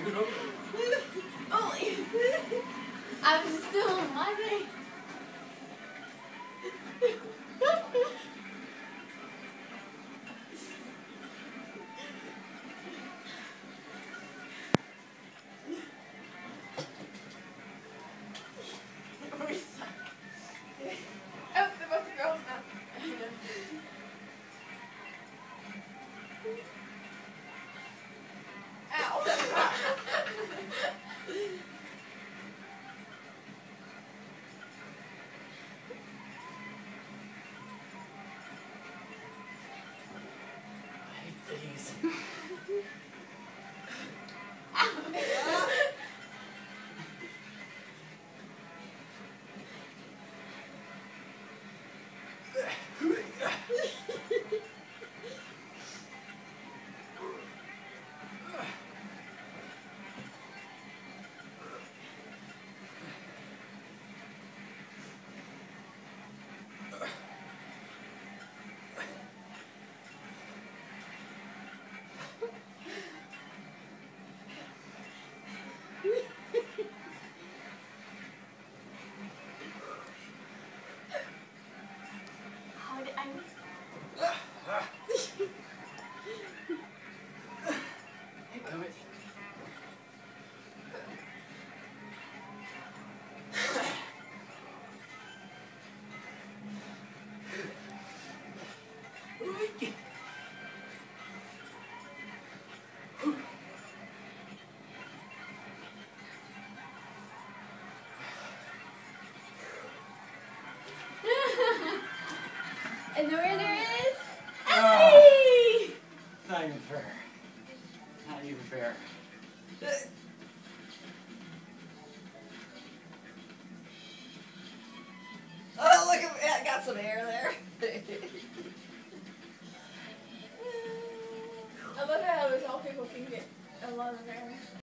Oh, I'm still on my day. We suck. Oh, there must be girls now. Ow. I hate these. How did I miss? Hey, Comet. And the winner is Oh. Ellie! Not even fair. Not even fair. Oh, look at me. I got some hair there. I love how there's all people can get a lot of hair.